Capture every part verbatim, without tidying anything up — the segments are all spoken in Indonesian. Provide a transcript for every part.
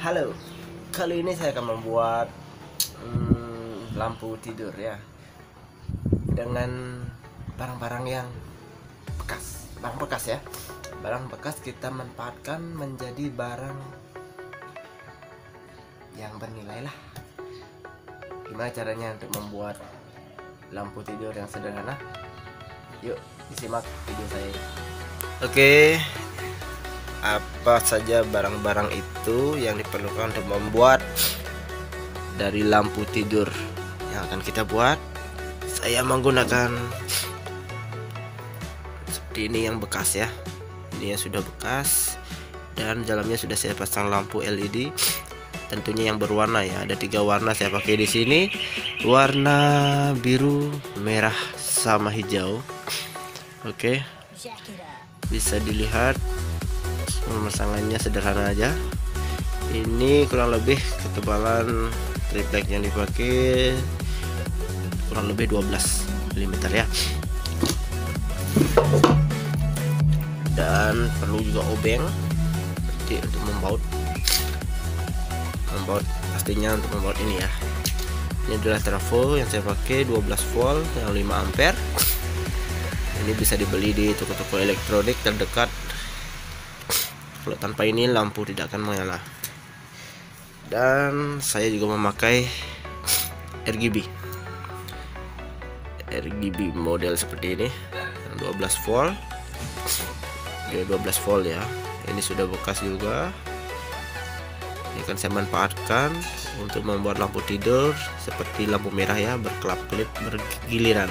Halo, kali ini saya akan membuat hmm, lampu tidur ya, dengan barang-barang yang bekas, barang bekas ya, barang bekas kita manfaatkan menjadi barang yang bernilai lah. Gimana caranya untuk membuat lampu tidur yang sederhana? Yuk disimak video saya. Oke, apa saja barang-barang itu yang diperlukan untuk membuat dari lampu tidur yang akan kita buat? Saya menggunakan seperti ini yang bekas ya, ini yang sudah bekas, dan dalamnya sudah saya pasang lampu L E D, tentunya yang berwarna ya. Ada tiga warna saya pakai di sini, warna biru, merah, sama hijau. Oke, bisa dilihat pemasangannya sederhana aja. Ini kurang lebih ketebalan triplek yang dipakai kurang lebih dua belas milimeter ya, dan perlu juga obeng seperti untuk membaut membaut pastinya untuk membaut ini ya. Ini adalah trafo yang saya pakai dua belas volt yang lima ampere. Ini bisa dibeli di toko-toko elektronik terdekat. Kalau tanpa ini lampu tidak akan menyala. Dan saya juga memakai R G B R G B model seperti ini dua belas volt. Dia dua belas volt ya. Ini sudah bekas juga. Ini akan saya manfaatkan untuk membuat lampu tidur seperti lampu merah ya, berkelap-kelip bergiliran.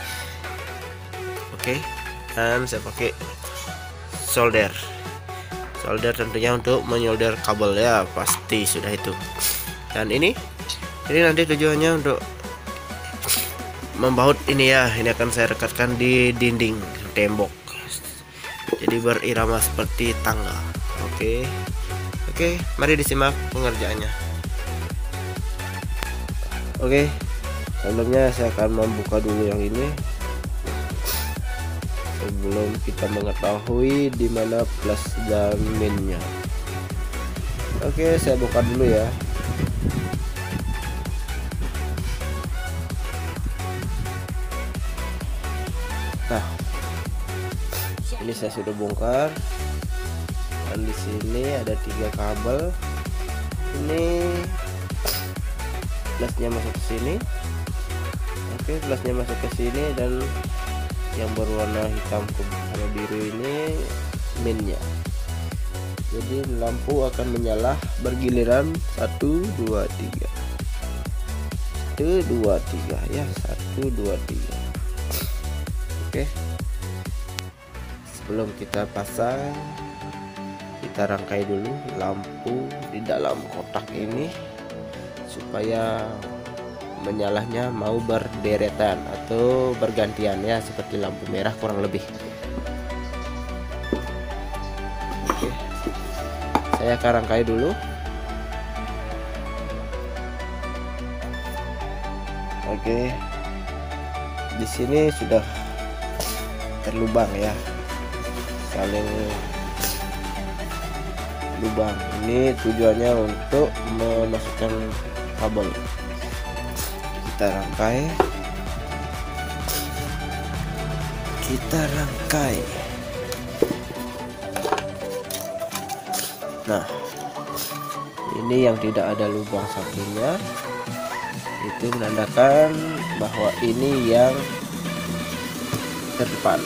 Oke, dan saya pakai solder solder tentunya untuk menyolder kabel ya, pasti sudah itu. Dan ini ini nanti tujuannya untuk membaut ini ya. Ini akan saya rekatkan di dinding tembok, jadi berirama seperti tangga. Oke oke mari disimak pengerjaannya. Oke, sebelumnya saya akan membuka dulu yang ini sebelum kita mengetahui di mana plus dan minnya. Oke, saya buka dulu ya. Nah, ini saya sudah bongkar, dan di sini ada tiga kabel. Ini plusnya masuk ke sini. Oke, plusnya masuk ke sini, dan yang berwarna hitam sama biru ini minnya. Jadi lampu akan menyala bergiliran satu dua tiga satu dua tiga ya, satu dua tiga. Oke, sebelum kita pasang, kita rangkai dulu lampu di dalam kotak ini supaya menyalahnya mau berderetan atau bergantian ya, seperti lampu merah kurang lebih. Oke, saya akan rangkai dulu. Oke, di sini sudah terlubang ya, saling lubang. Ini tujuannya untuk memasukkan kabel. Kita rangkai kita rangkai Nah, ini yang tidak ada lubang sampingnya, itu menandakan bahwa ini yang terdepan.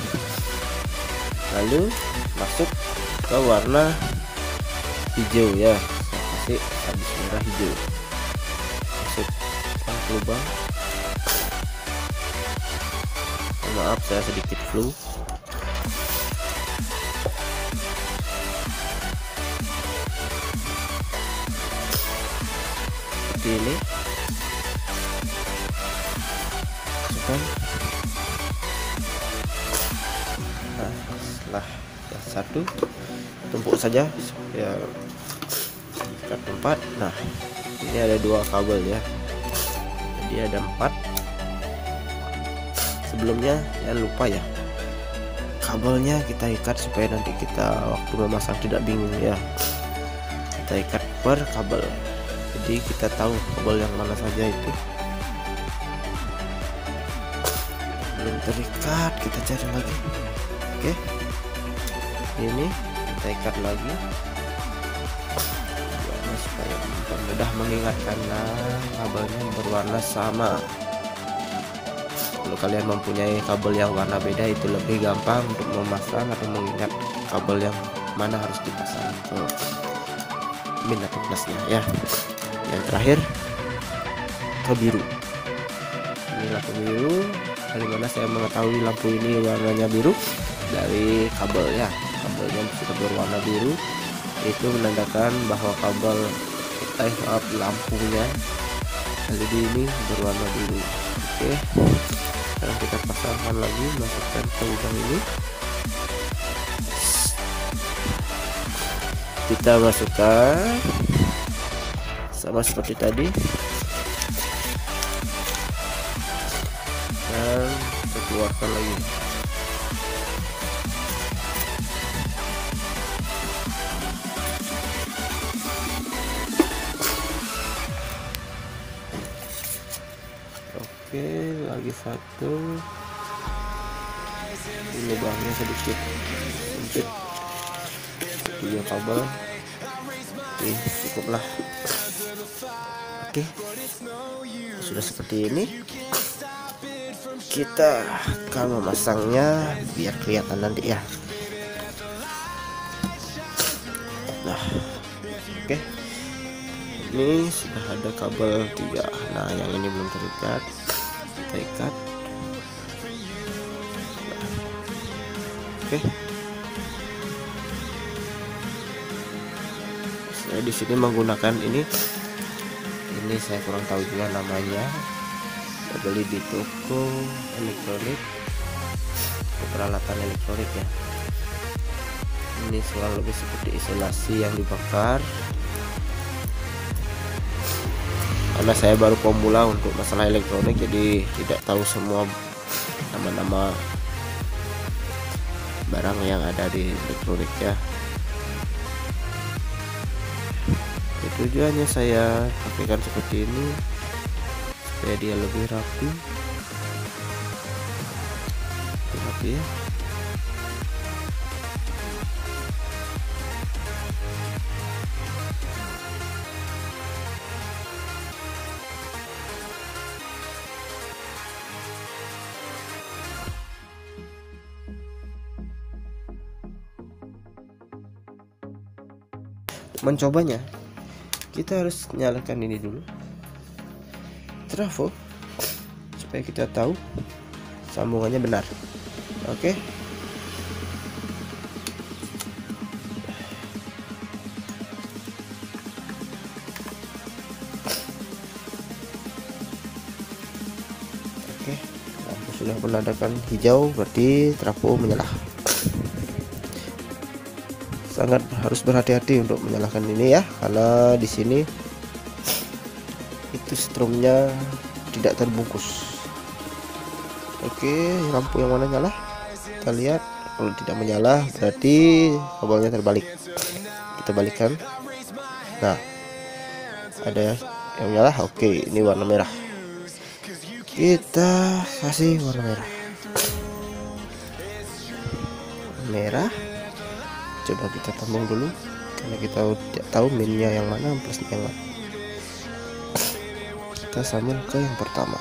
Lalu masuk ke warna hijau ya, kasih habis merah hijau, masuk lubang. Maaf, saya sedikit flu. Seperti ini. Masukkan. Nah, setelah satu tumpuk saja ya, kita tempat. Nah, ini ada dua kabel ya, jadi ada empat. Sebelumnya jangan lupa ya, kabelnya kita ikat supaya nanti kita waktu memasang tidak bingung ya. kita ikat per kabel, jadi kita tahu kabel yang mana saja itu belum terikat. Kita cari lagi. Oke, ini kita ikat lagi supaya mudah mengingat karena kabelnya berwarna sama. Kalau kalian mempunyai kabel yang warna beda, itu lebih gampang untuk memasang atau mengingat kabel yang mana harus dipasang ke min atau plusnya ya. Yang terakhir ke biru. Ini lampu biru. Dari mana saya mengetahui lampu ini warnanya biru? Dari kabel ya. Kabelnya sudah berwarna biru, itu menandakan bahwa kabel eh maaf lampunya L E D ini berwarna biru. Oke, sekarang kita pasangkan lagi, masukkan ke lubang ini, kita masukkan sama seperti tadi dan kita keluarkan lagi. Oke, lagi satu. Ini lubangnya sedikit sempit, tiga kabel. Oke, cukuplah. Oke, sudah seperti ini. Kita akan memasangnya biar kelihatan nanti ya. Nah, oke, ini sudah ada kabel tiga. Nah, yang ini belum terikat, kita ikat. Oke, saya di sini menggunakan ini. Ini saya kurang tahu juga namanya. Saya beli di toko elektronik, peralatan elektronik ya. Ini kurang lebih seperti isolasi yang dibakar. Karena saya baru pemula untuk masalah elektronik, jadi tidak tahu semua nama-nama barang yang ada di elektronik ya. Tujuannya saya pakaikan seperti ini supaya dia lebih rapi, lebih rapi ya. Mencobanya, kita harus nyalakan ini dulu, trafo, supaya kita tahu sambungannya benar. Oke, oke, lampu sudah menandakan hijau, berarti trafo menyala. Sangat harus berhati-hati untuk menyalakan ini ya, karena di sini itu strumnya tidak terbungkus. Oke, lampu yang mana nyala? Kita lihat, kalau tidak menyala berarti kabelnya terbalik. Kita balikkan. Nah, ada yang nyala. Oke, ini warna merah. Kita kasih warna merah. Merah. Coba kita tambung dulu, karena kita tidak tahu minnya yang mana, plusnya yang mana. Kita sambung ke yang pertama.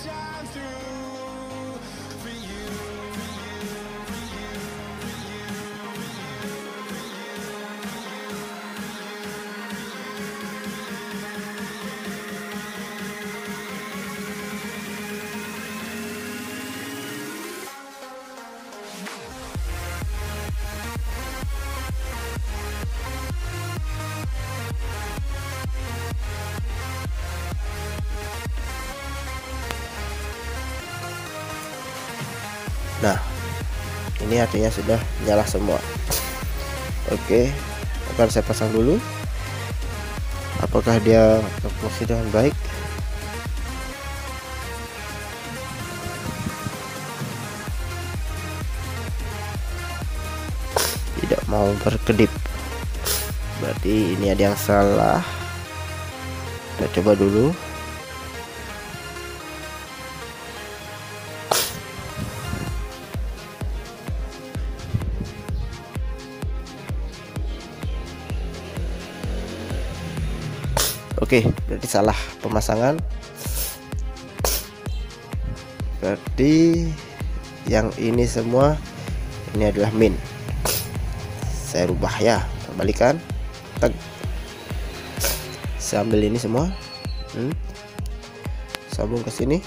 Nah, ini artinya sudah nyala semua. Oke, akan saya pasang dulu. Apakah dia berfungsi dengan baik? Tidak mau berkedip, berarti Berarti ini ada yang salah. Kita coba dulu. Oke, berarti salah pemasangan. Berarti yang ini semua ini adalah min. Saya rubah ya, kembalikan. Tag. Saya ambil ini semua. Hmm. Sambung ke sini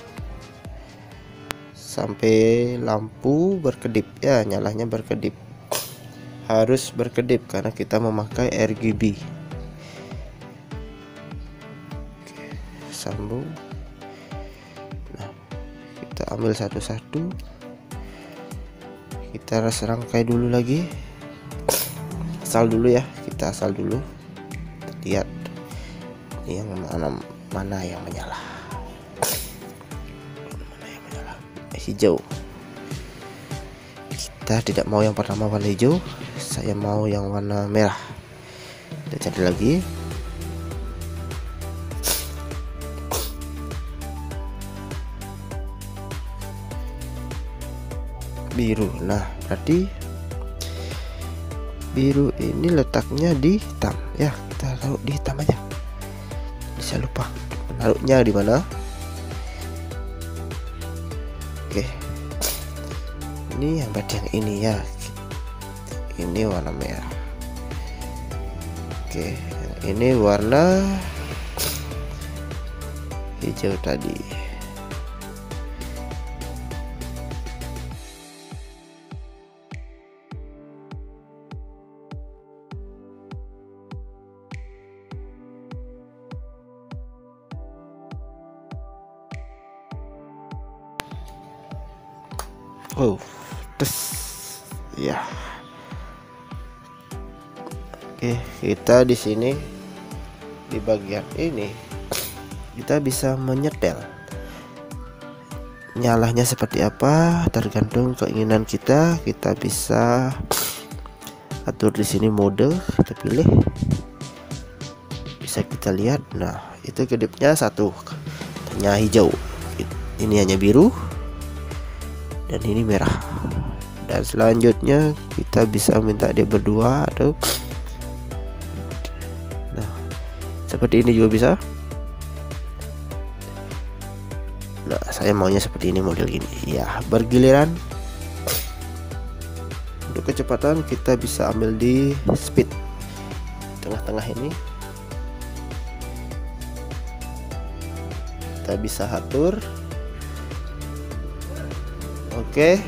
sampai lampu berkedip ya, nyalanya berkedip. Harus berkedip karena kita memakai R G B. Sambung. Nah, kita ambil satu-satu, kita serangkai dulu lagi, asal dulu ya, kita asal dulu, lihat yang mana mana yang menyala, mana yang menyala. Hijau, kita tidak mau yang pertama warna hijau, saya mau yang warna merah. Kita cari lagi. Biru. Nah, berarti biru ini letaknya di hitam ya, kita taruh di hitam aja. Bisa lupa menaruhnya di mana. Oke, ini yang bagian ini ya, ini warna merah. Oke, ini warna hijau tadi. Oh, tes ya. Oke, kita di sini di bagian ini kita bisa menyetel. Nyalanya seperti apa tergantung keinginan kita. Kita bisa atur di sini mode, kita pilih. Bisa kita lihat. Nah, itu kedipnya satu, hanya hijau. Ini hanya biru. Dan ini merah. Dan selanjutnya kita bisa minta dia berdua atau nah, seperti ini juga bisa. Nah, saya maunya seperti ini, model gini ya, bergiliran. Untuk kecepatan kita bisa ambil di speed tengah-tengah ini, kita bisa atur. Oke,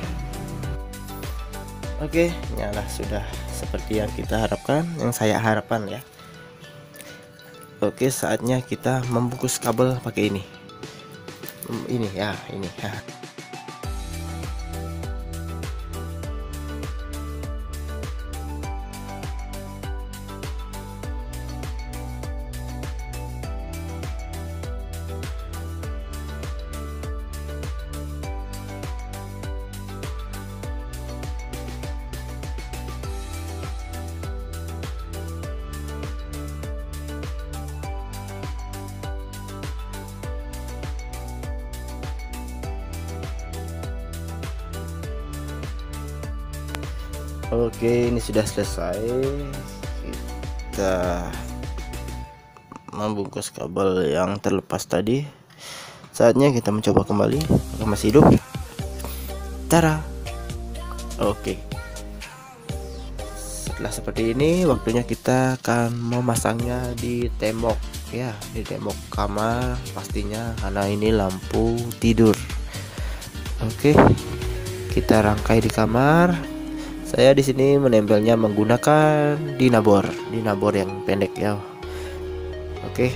oke, nyala sudah seperti yang kita harapkan, yang saya harapkan ya. Oke, saatnya kita membungkus kabel pakai ini. Ini ya, ini ya. Oke, ini sudah selesai. Kita membungkus kabel yang terlepas tadi. Saatnya kita mencoba kembali. Apakah masih hidup? Tara. Oke. Setelah seperti ini, waktunya kita akan memasangnya di tembok ya, di tembok kamar pastinya, karena ini lampu tidur. Oke. Kita rangkai di kamar. Saya di sini menempelnya menggunakan dinabor, dinabor yang pendek ya. Oke,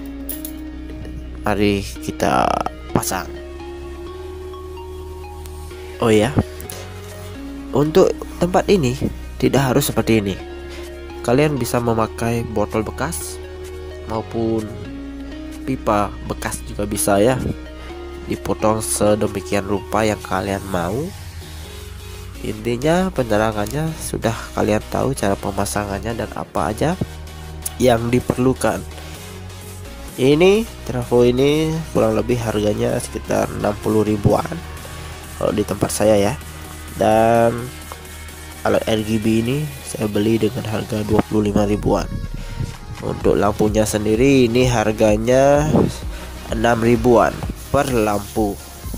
mari kita pasang. Oh ya, untuk tempat ini tidak harus seperti ini. Kalian bisa memakai botol bekas maupun pipa bekas juga bisa ya. Dipotong sedemikian rupa yang kalian mau. Intinya penerangannya sudah kalian tahu cara pemasangannya dan apa aja yang diperlukan. Ini trafo ini kurang lebih harganya sekitar enam puluh ribuan kalau di tempat saya ya. Dan alat R G B ini saya beli dengan harga dua puluh lima ribuan. Untuk lampunya sendiri ini harganya enam ribuan per lampu.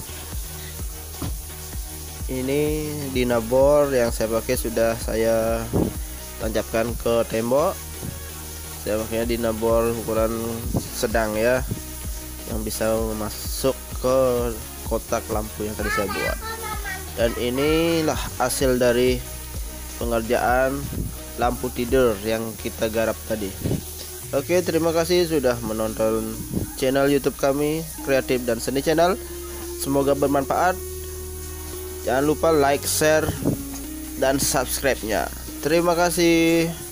Ini dinabor yang saya pakai sudah saya tancapkan ke tembok. Saya pakainya dinabor ukuran sedang ya, yang bisa masuk ke kotak lampu yang tadi saya buat. Dan inilah hasil dari pengerjaan lampu tidur yang kita garap tadi. Oke, terima kasih sudah menonton channel YouTube kami, Kreatif dan Seni Channel. Semoga bermanfaat. Jangan lupa like, share, dan subscribe-nya. Terima kasih.